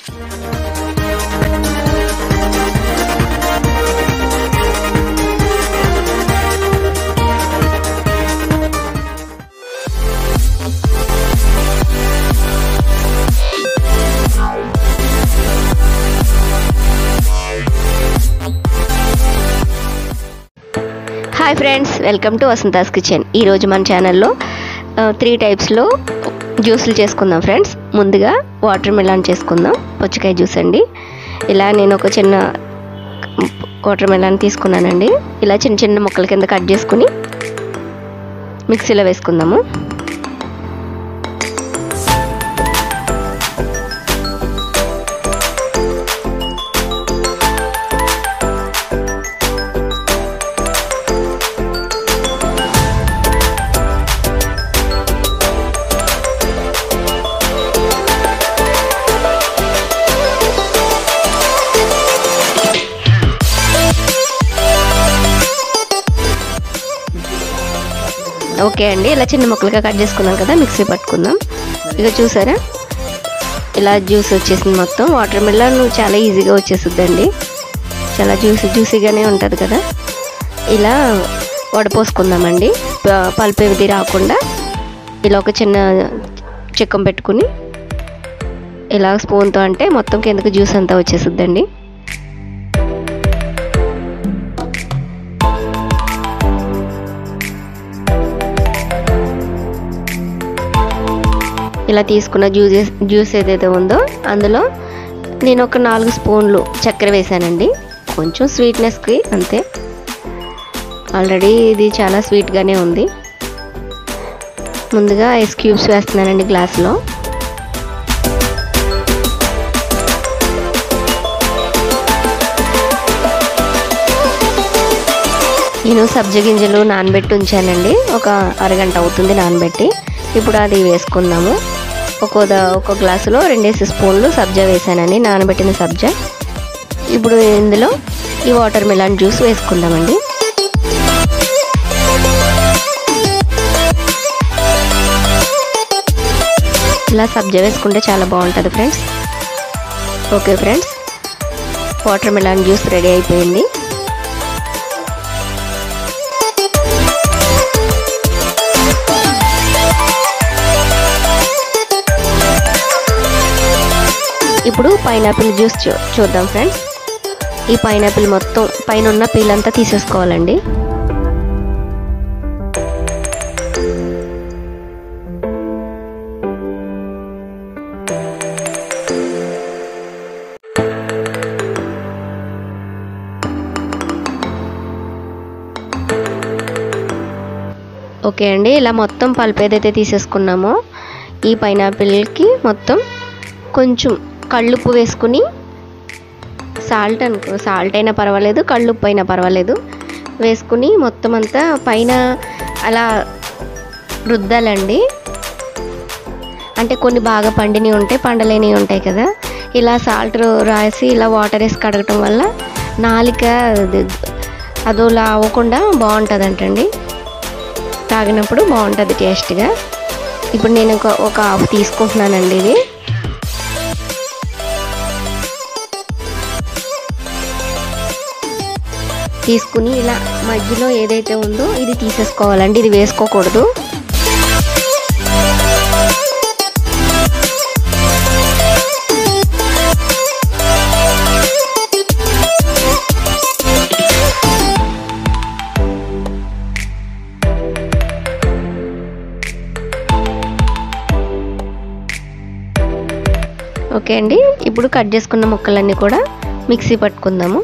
Hi friends, welcome to Vasantha's kitchen. ఈరోజు మన ఛానల్లో 3 టైప్స్లో జ్యూసులు చేసుకుందాం ఫ్రెండ్స్. ముందుగా వాటర్ మెలాన్ చేసుకుందాం, పుచ్చకాయ జ్యూస్ అండి. ఇలా నేను ఒక చిన్న వాటర్ మెలాన్ తీసుకున్నానండి. ఇలా చిన్న చిన్న ముక్కల కింద కట్ చేసుకుని మిక్సీలో వేసుకుందాము. ఓకే అండి, ఇలా చిన్న ముక్కలుగా కట్ చేసుకున్నాం కదా, మిక్సీ పట్టుకుందాం. ఇక చూసారా, ఇలా జ్యూస్ వచ్చేసింది. మొత్తం వాటర్ మెలాన్ చాలా ఈజీగా వచ్చేస్తుందండి. చాలా జ్యూసీగానే ఉంటుంది కదా. ఇలా వడపోసుకుందామండి. పల్పు ఏది రాకుండా ఇలా ఒక చిన్న చిక్కం పెట్టుకుని ఇలా స్పూన్తో అంటే మొత్తం కిందకి జ్యూస్ అంతా వచ్చేస్తుందండి. ఇలా తీసుకున్న జ్యూస్ ఏదైతే ఉందో అందులో నేను ఒక 4 స్పూన్లు చక్కెర వేసానండి. కొంచెం స్వీట్నెస్కి అంతే. ఆల్రెడీ ఇది చాలా స్వీట్గానే ఉంది. ముందుగా ఐస్ క్యూబ్స్ వేస్తున్నానండి గ్లాస్లో. నేను సబ్జా గింజలు నానబెట్టి ఉంచానండి. ఒక అరగంట అవుతుంది నానబెట్టి. ఇప్పుడు అది వేసుకుందాము. ఒక గ్లాసులో 2 స్పూన్లు సబ్జా వేసానండి, నానబెట్టిన సబ్జా. ఇప్పుడు ఇందులో ఈ వాటర్ మెలాన్ జ్యూస్ వేసుకుందామండి. ఇలా సబ్జా వేసుకుంటే చాలా బాగుంటుంది friends. Okay friends, watermelon juice ready అయిపోయింది. ఇప్పుడు పైనాపిల్ జ్యూస్ చూద్దాం ఫ్రెండ్స్. ఈ పైనాపిల్ మొత్తం పైన ఉన్న పీల్ అంతా తీసేసుకోవాలండి. ఓకే అండి, ఇలా మొత్తం పల్పు ఏదైతే తీసేసుకున్నామో ఈ పైనాపిల్కి మొత్తం కొంచెం కళ్ళుప్పు వేసుకుని, సాల్ట్ అయినా పర్వాలేదు, కళ్ళుప్పు అయినా పర్వాలేదు, వేసుకుని మొత్తం అంతా పైన అలా రుద్దాలండి. అంటే కొన్ని బాగా పండినవి ఉంటాయి, పండలేనివి ఉంటాయి కదా. ఇలా సాల్ట్ రాసి ఇలా వాటర్ వేసి కడగటం వల్ల నాలిక అదోలా అవ్వకుండా బాగుంటుంది అంటండి. తాగినప్పుడు బాగుంటుంది టేస్ట్గా. ఇప్పుడు నేను ఒక హాఫ్ తీసుకుంటున్నానండి. ఇది తీసుకుని ఇలా మధ్యలో ఏదైతే ఉందో ఇది తీసేసుకోవాలండి. ఇది వేసుకోకూడదు. ఓకే అండి, ఇప్పుడు కట్ చేసుకున్న ముక్కలన్నీ కూడా మిక్సీ పట్టుకుందాము.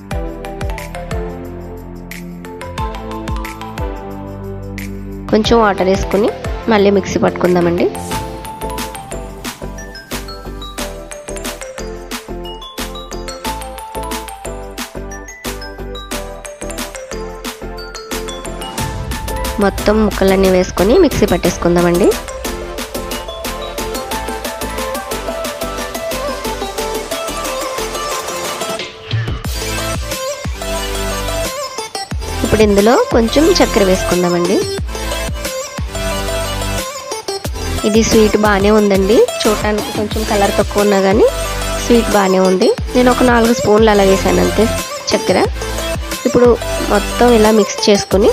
కొంచెం వాటర్ వేసుకుని మళ్ళీ మిక్సీ పట్టుకుందామండి. మొత్తం ముక్కలన్నీ వేసుకొని మిక్సీ పట్టేసుకుందామండి. ఇప్పుడు ఇందులో కొంచెం చక్కెర వేసుకుందామండి. ఇది స్వీట్ బాగానే ఉందండి. చూడటానికి కొంచెం కలర్ తక్కువ ఉన్నా కానీ స్వీట్ బాగానే ఉంది. నేను ఒక 4 స్పూన్లు అలా వేసాను అంతే చక్కెర. ఇప్పుడు మొత్తం ఇలా మిక్స్ చేసుకుని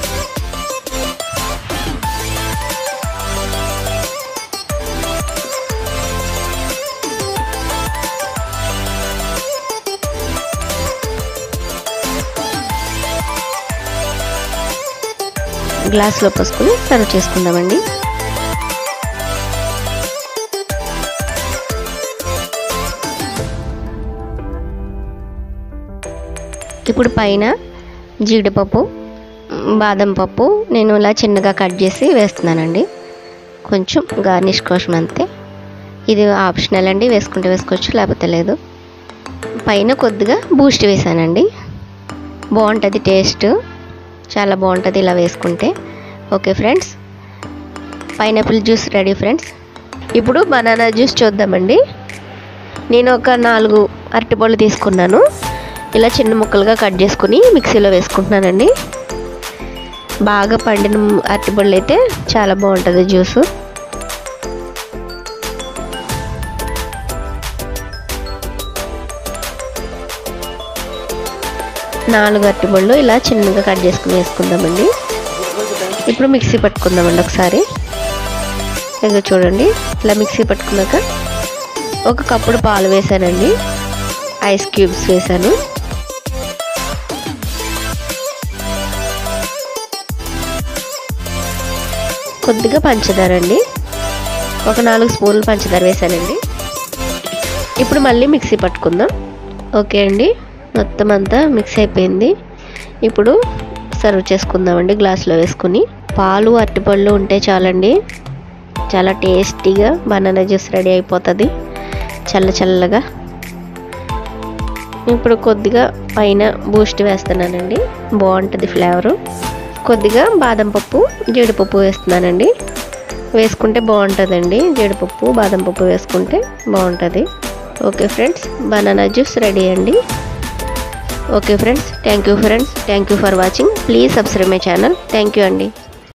గ్లాస్లో పోసుకొని సర్వ్ చేసుకుందామండి. ఇప్పుడు పైన జీడిపప్పు, బాదం పప్పు నేను ఇలా చిన్నగా కట్ చేసి వేస్తున్నానండి, కొంచెం గార్నిష్ కోసం అంతే. ఇది ఆప్షనల్ అండి, వేసుకుంటే వేసుకోవచ్చు లేకపోతే లేదు. పైన కొద్దిగా బూస్ట్ వేసానండి, బాగుంటుంది టేస్ట్, చాలా బాగుంటుంది ఇలా వేసుకుంటే. Okay friends, pineapple juice ready friends. ఇప్పుడు బనానా జ్యూస్ చూద్దామండి. నేను ఒక 4 అరటిపళ్ళు తీసుకున్నాను, ఇలా చిన్న ముక్కలుగా కట్ చేసుకుని మిక్సీలో వేసుకుంటున్నానండి. బాగా పండిన అరటిపళ్ళు అయితే చాలా బాగుంటుంది జ్యూసు. నాలుగు అరటిపళ్ళు ఇలా చిన్నగా కట్ చేసుకుని వేసుకుందామండి. ఇప్పుడు మిక్సీ పట్టుకుందామండి ఒకసారి. ఇంకా చూడండి, ఇలా మిక్సీ పట్టుకున్నాక ఒక కప్పుడు పాలు వేసానండి, ఐస్ క్యూబ్స్ వేసాను, కొద్దిగా పంచదార అండి, ఒక 4 స్పూన్లు పంచదార వేసానండి. ఇప్పుడు మళ్ళీ మిక్సీ పట్టుకుందాం. ఓకే అండి, మొత్తం అంతా మిక్స్ అయిపోయింది. ఇప్పుడు సర్వ్ చేసుకుందామండి గ్లాస్లో వేసుకుని. పాలు అరటిపళ్ళు ఉంటే చాలండి, చాలా టేస్టీగా బనానా జ్యూస్ రెడీ అయిపోతుంది చల్ల చల్లగా. ఇప్పుడు కొద్దిగా పైన బూస్ట్ వేస్తున్నానండి, బాగుంటుంది ఫ్లేవరు. కొద్దిగా బాదం పప్పు, జీడిపప్పు వేస్తున్నానండి, వేసుకుంటే బాగుంటుందండి. జీడిపప్పు, బాదం పప్పు వేసుకుంటే బాగుంటుంది. Okay friends, banana juice ready అండి. Okay friends, thank you friends, thank you for watching. Please subscribe my channel. Thank you అండి.